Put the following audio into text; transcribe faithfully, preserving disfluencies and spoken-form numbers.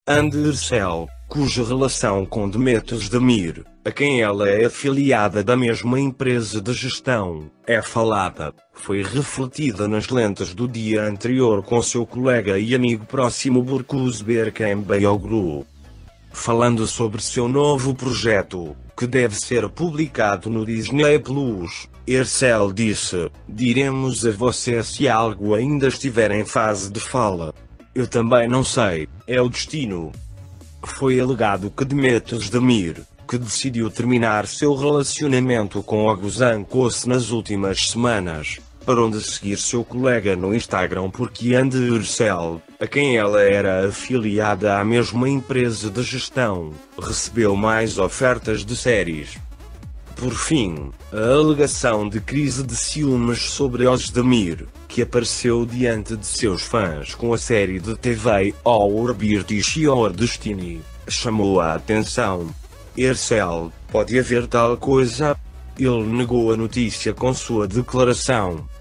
Andercel, cuja relação com Demet Özdemir, a quem ela é afiliada da mesma empresa de gestão, é falada, foi refletida nas lentes do dia anterior com seu colega e amigo próximo Burkuz Berkenbeyoglu. Falando sobre seu novo projeto, que deve ser publicado no Disney Plus, Ercel disse: "Diremos a você se algo ainda estiver em fase de fala. Eu também não sei, é o destino." Foi alegado que Demet Özdemir, que decidiu terminar seu relacionamento com Oguzhan Koç nas últimas semanas, parou de seguir seu colega no Instagram porque Andercel, a quem ela era afiliada à mesma empresa de gestão, recebeu mais ofertas de séries. Por fim, a alegação de crise de ciúmes sobre Özdemir, que apareceu diante de seus fãs com a série de T V O Orbirtiş Your Destiny, chamou a atenção. Ercel, pode haver tal coisa? Ele negou a notícia com sua declaração: